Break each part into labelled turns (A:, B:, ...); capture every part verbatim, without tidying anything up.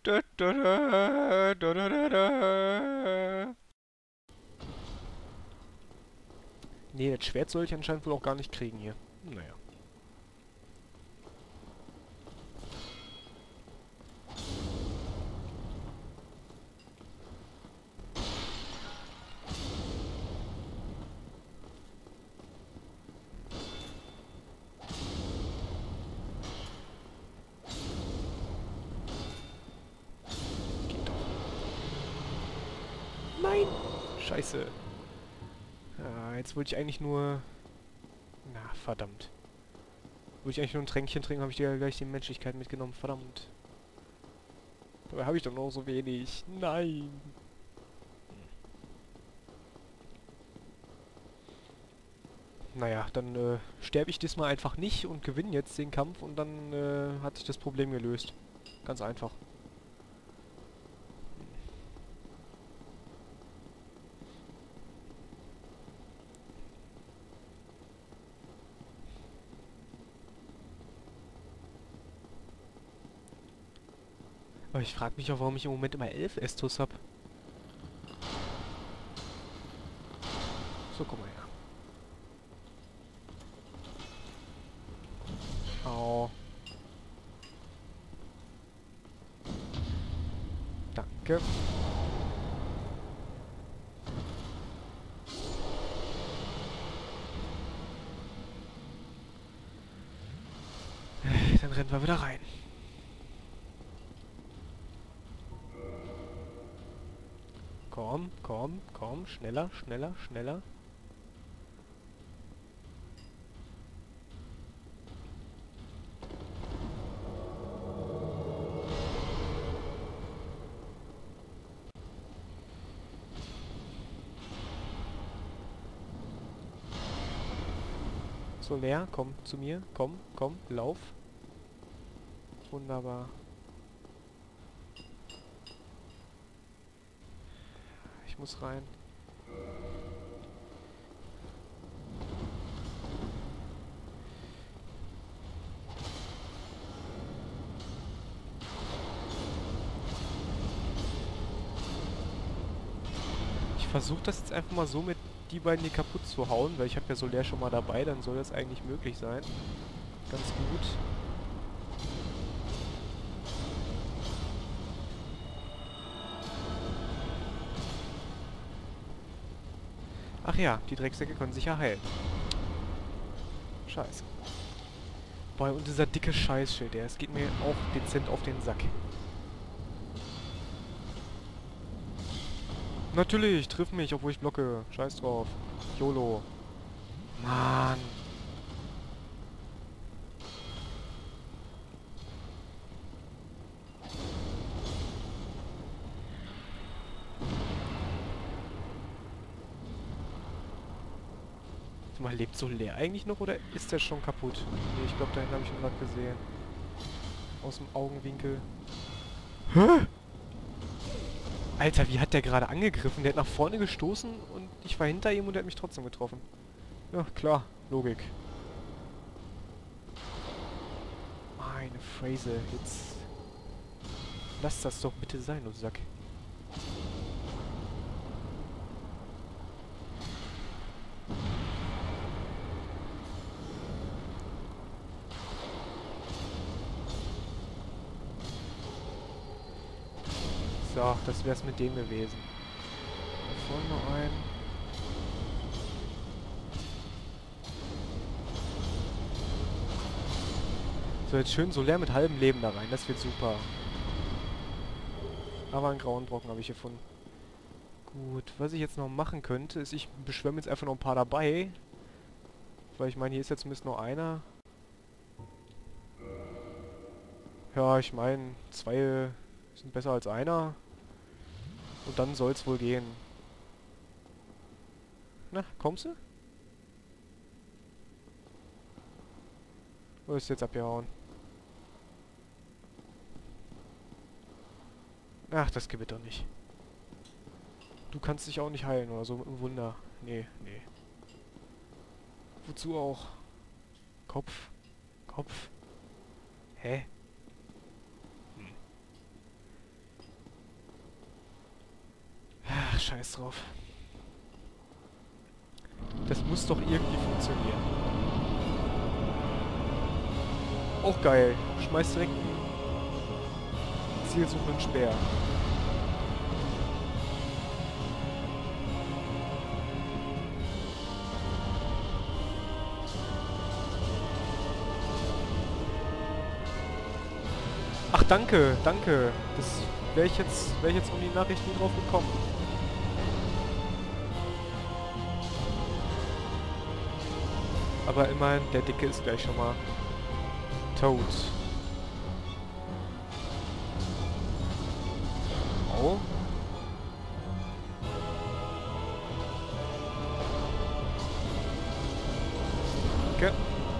A: Da, da, da, da, da, da, da. Nee, das Schwert soll ich anscheinend wohl auch gar nicht kriegen hier. Naja. Geht doch. Nein! Scheiße. Ja, jetzt wollte ich eigentlich nur... Na, verdammt. Wollte ich eigentlich nur ein Tränkchen trinken, habe ich dir ja gleich die Menschlichkeit mitgenommen. Verdammt. Dabei habe ich doch noch so wenig. Nein! Naja, dann äh, sterbe ich diesmal einfach nicht und gewinne jetzt den Kampf und dann äh, hat sich das Problem gelöst. Ganz einfach. Aber ich frage mich auch, warum ich im Moment immer elf Estus habe. So, guck mal her. Au. Danke. Dann rennen wir wieder rein. Komm, komm, komm. Schneller, schneller, schneller. So, leer. Komm zu mir. Komm, komm. Lauf. Wunderbar. Ich muss rein. Ich versuche das jetzt einfach mal so mit die beiden hier kaputt zu hauen, weil ich habe ja Solaire schon mal dabei, dann soll das eigentlich möglich sein. Ganz gut. Ach ja, die Drecksäcke können sich ja heilen. Scheiße. Boah, und dieser dicke Scheißschild, der, es geht mir auch dezent auf den Sack. Natürlich, triff mich, obwohl ich blocke. Scheiß drauf. YOLO. Mann. Sag mal, lebt Solaire eigentlich noch oder ist der schon kaputt? Nee, ich glaube, da hinten habe ich ihn gerade gesehen. Aus dem Augenwinkel. Hä? Alter, wie hat der gerade angegriffen? Der hat nach vorne gestoßen und ich war hinter ihm und der hat mich trotzdem getroffen. Ja, klar. Logik. Meine Phrase. Jetzt... Lass das doch bitte sein, du Sack. So, das wär's mit dem gewesen. Da vorne noch ein. So, jetzt schön Solär mit halbem Leben da rein. Das wird super. Aber einen grauen Brocken habe ich gefunden. Gut, was ich jetzt noch machen könnte, ist, ich beschwömme jetzt einfach noch ein paar dabei. Weil ich meine, hier ist jetzt zumindest nur einer. Ja, ich meine, zwei sind besser als einer. Und dann soll's wohl gehen. Na, kommst du? Oder ist jetzt abgehauen? Ach, das geht doch nicht. Du kannst dich auch nicht heilen oder so mit einem Wunder. Nee, nee. Wozu auch? Kopf. Kopf. Hä? Hm. scheiß drauf. Das muss doch irgendwie funktionieren. Auch geil. Schmeiß direkt einen zielsuchenden Speer. Ach, danke, danke. Das wäre ich jetzt, wäre ich jetzt um die Nachricht nie drauf gekommen. Aber immerhin, der Dicke ist gleich schon mal tot. Oh. Danke.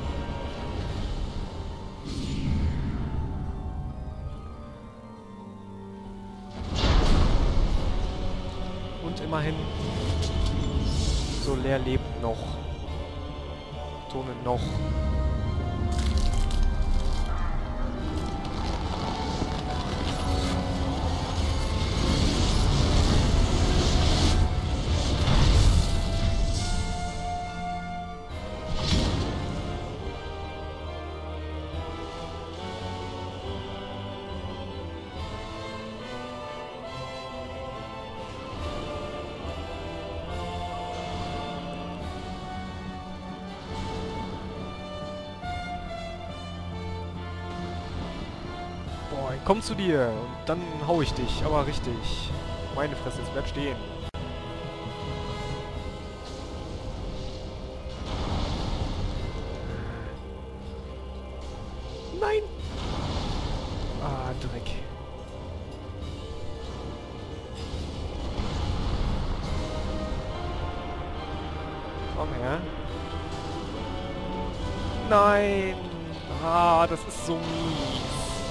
A: Und immerhin, Solaire lebt noch. Tone noch. Boah, ich komm zu dir und dann hau ich dich, aber richtig. Meine Fresse, jetzt bleib stehen. Nein! Ah, Dreck. Komm her. Nein! Ah, das ist so mies.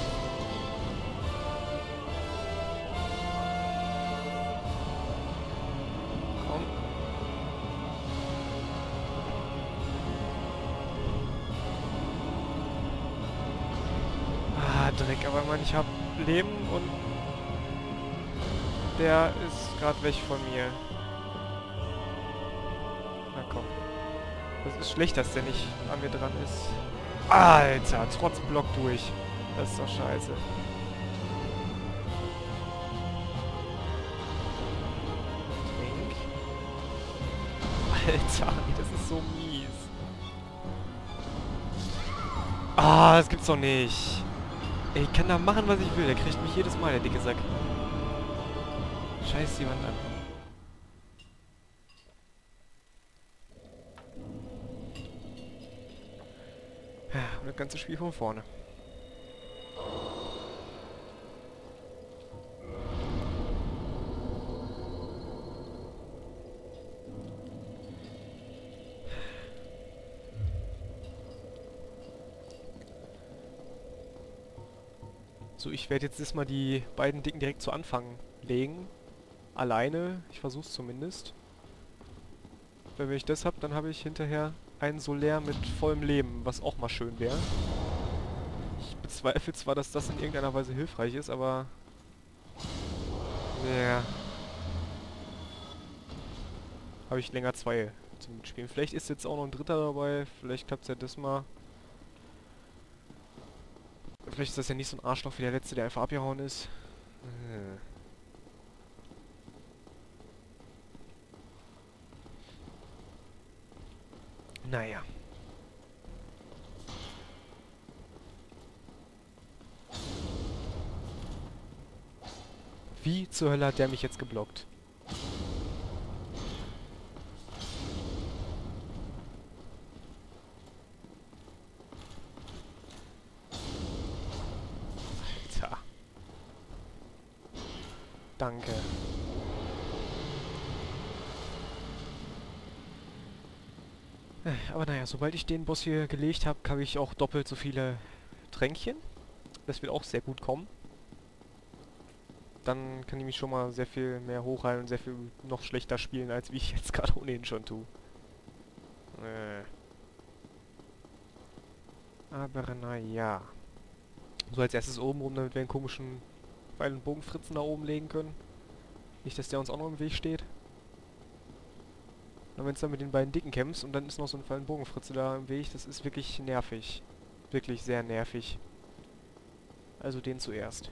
A: Dreck, aber man, ich hab Leben und der ist gerade weg von mir. Na komm. Das ist schlecht, dass der nicht an mir dran ist. Alter, trotz Block durch. Das ist doch scheiße. Trink. Alter, das ist so mies. Ah, das gibt's doch nicht. Ey, ich kann da machen, was ich will. Der kriegt mich jedes Mal, der dicke Sack. Scheiß jemand an. Ja, und das ganze Spiel von vorne. So, ich werde jetzt erstmal die beiden Dicken direkt zu Anfang legen. Alleine. Ich versuch's zumindest. Weil wenn ich das habe, dann habe ich hinterher einen Solaire mit vollem Leben, was auch mal schön wäre. Ich bezweifle zwar, dass das in irgendeiner Weise hilfreich ist, aber... Ja. Yeah. Habe ich länger zwei zum Mitspielen. Vielleicht ist jetzt auch noch ein dritter dabei. Vielleicht klappt es ja das mal. Vielleicht ist das ja nicht so ein Arschloch wie der letzte, der einfach abgehauen ist. Hm. Naja. Wie zur Hölle hat der mich jetzt geblockt? Alter. Danke. Aber naja, sobald ich den Boss hier gelegt habe, habe ich auch doppelt so viele Tränkchen. Das wird auch sehr gut kommen. Dann kann ich mich schon mal sehr viel mehr hochheilen und sehr viel noch schlechter spielen, als wie ich jetzt gerade ohnehin schon tue. Äh. Aber naja. So, als erstes oben rum, damit wir einen komischen Pfeil- und Bogenfritzen da oben legen können. Nicht, dass der uns auch noch im Weg steht. Und wenn es dann mit den beiden Dicken kämpfst und dann ist noch so ein Fallenbogenfritze da im Weg, das ist wirklich nervig. Wirklich sehr nervig. Also den zuerst.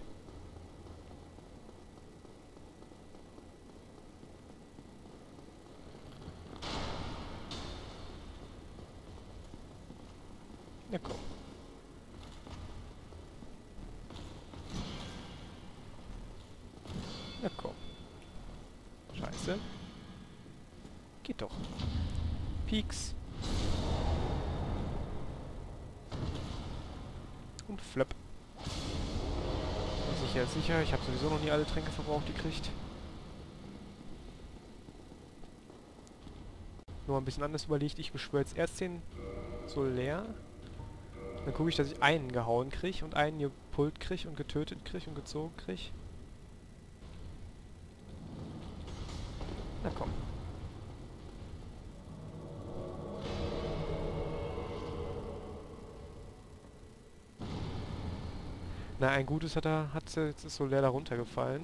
A: Na komm. Na komm. Scheiße. Geht doch. Pieks. Und Flöpp. Sicher ist sicher. Ich habe sowieso noch nie alle Tränke verbraucht gekriegt. Nur ein bisschen anders überlegt. Ich beschwöre jetzt erst den Solär. Dann gucke ich, dass ich einen gehauen kriege und einen gepult kriege und getötet kriege und gezogen kriege. Na komm. Na, ein gutes hat er, hat jetzt ist Solär da runtergefallen.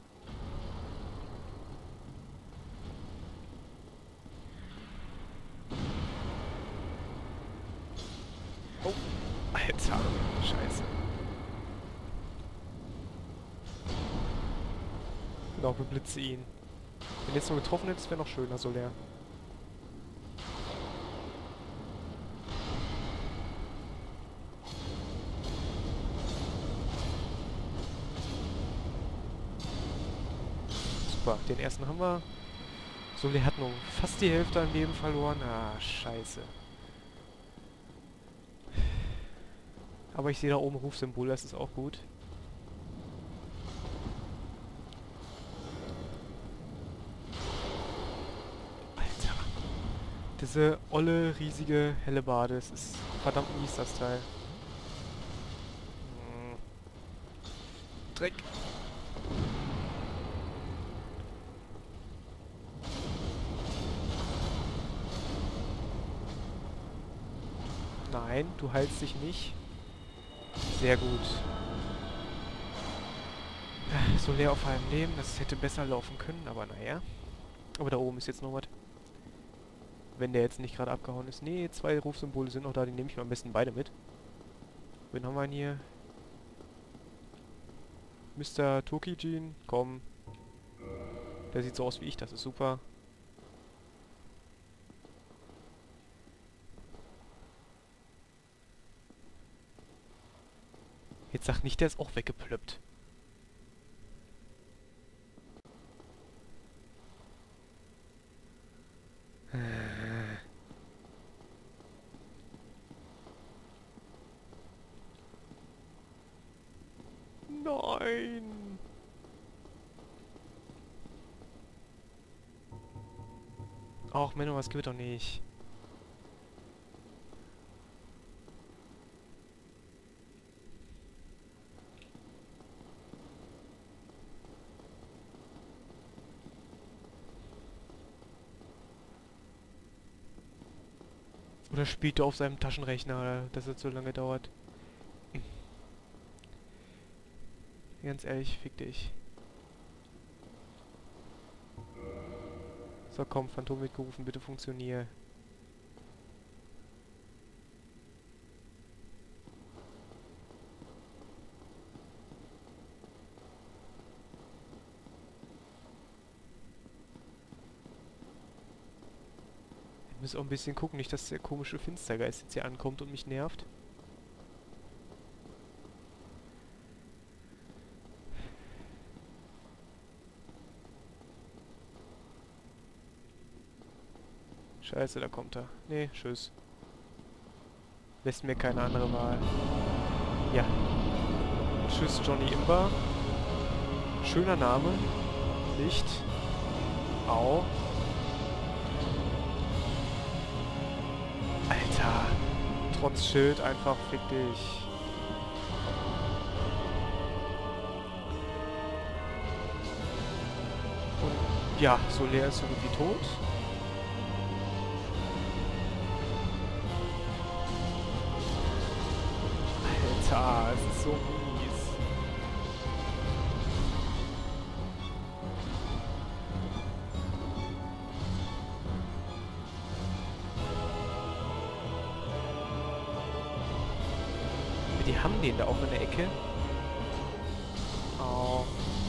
A: Oh, Alter, Scheiße. Genau, beblitze ihn. Wenn jetzt nur getroffen hätte, wäre noch schöner, Solär. Super, den ersten haben wir. Solär hat nur fast die Hälfte an Leben verloren. Ah, scheiße. Aber ich sehe da oben Rufsymbol, das ist auch gut. Alter. Diese olle, riesige Hellebarde, das ist verdammt mies, das Teil. Hm. Dreck. Nein, du heilst dich nicht. Sehr gut. Solär auf halbem Leben, das hätte besser laufen können, aber naja. Aber da oben ist jetzt noch was. Wenn der jetzt nicht gerade abgehauen ist. Nee, zwei Rufsymbole sind noch da, die nehme ich mal am besten beide mit. Wen haben wir denn hier? Mister Tokijin, komm. Der sieht so aus wie ich, das ist super. Jetzt sag nicht, der ist auch weggeplöppt. Nein! Ach, Menno, was geht doch nicht. Oder spielt er auf seinem Taschenrechner, dass es so lange dauert. Ganz ehrlich, fick dich. So, komm, Phantom mitgerufen, bitte funktioniere. Ich muss auch ein bisschen gucken, nicht, dass der komische Finstergeist jetzt hier ankommt und mich nervt. Scheiße, da kommt er. Nee, tschüss. Lässt mir keine andere Wahl. Ja. Tschüss, Johnny Imber. Schöner Name. Nicht. Au. Alter. Trotz Schild einfach fick dich. Und ja, Solär ist so gut wie tot. Alter, es ist so mies. haben den da auch in der Ecke. Oh.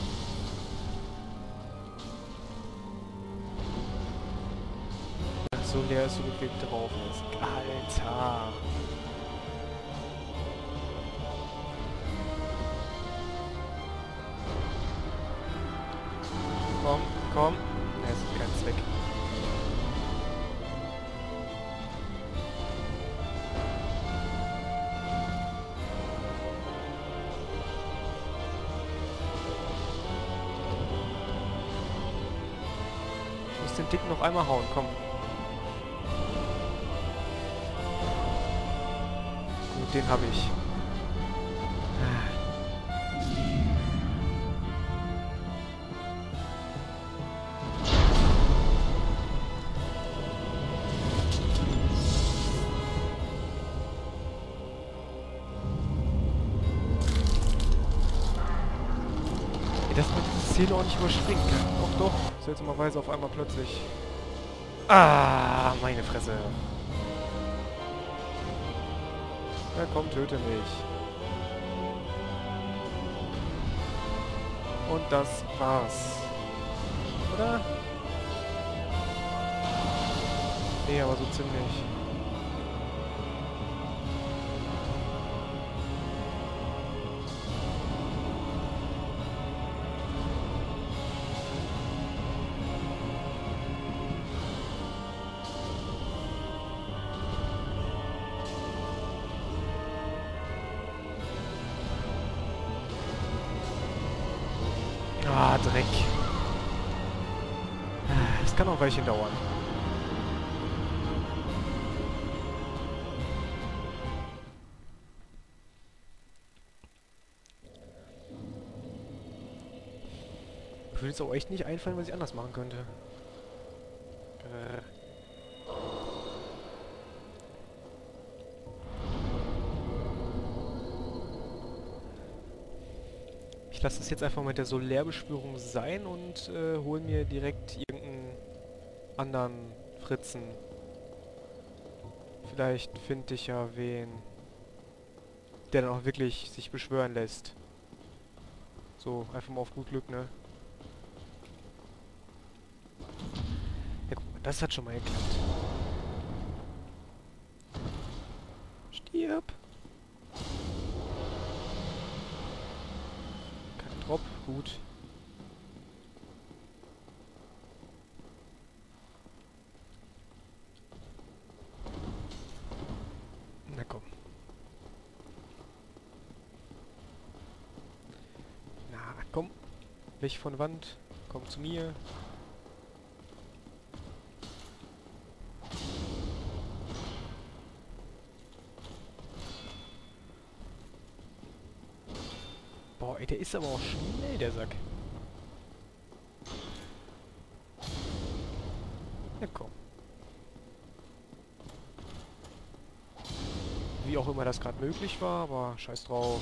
A: So leer ist so gut wie drauf ist. Alter. Komm, komm. Ja, es ist kein Zweck. Ich muss den Dicken noch einmal hauen, komm. Gut, den habe ich. Dass man diese Szene auch nicht überspringen kann. Doch, doch. Seltsamerweise auf einmal plötzlich. Ah, meine Fresse. Ja, komm, töte mich. Und das war's. Oder? Nee, aber so ziemlich. Ah, Dreck. Das kann auch ein Weilchen dauern. Ich würde jetzt auch echt nicht einfallen, was ich anders machen könnte. Äh. Ich lasse es jetzt einfach mit der Solärbeschwörung sein und äh, hole mir direkt irgendeinen anderen Fritzen. Vielleicht finde ich ja wen, der dann auch wirklich sich beschwören lässt. So, einfach mal auf gut Glück, ne? Ja, guck mal, das hat schon mal geklappt. Stirb! Kein Drop, gut. Na komm. Na komm. Weg von der Wand. Komm zu mir. Boah, ey, der ist aber auch schnell, der Sack. Ja, komm. Wie auch immer das gerade möglich war, aber scheiß drauf.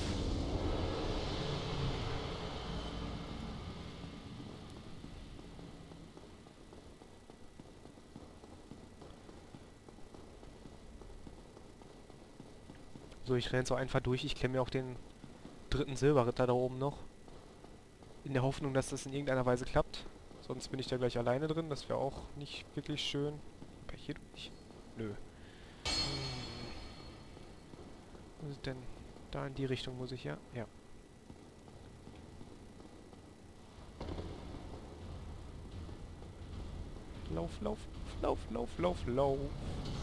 A: So, ich renne jetzt auch einfach durch. Ich klemme mir auch den dritten Silberritter da oben noch. In der Hoffnung, dass das in irgendeiner Weise klappt. Sonst bin ich da gleich alleine drin. Das wäre auch nicht wirklich schön. Kann ich hier durch? Nö. Hm. Was ist denn? Da in die Richtung muss ich ja. Ja. Lauf, lauf, lauf, lauf, lauf, lauf.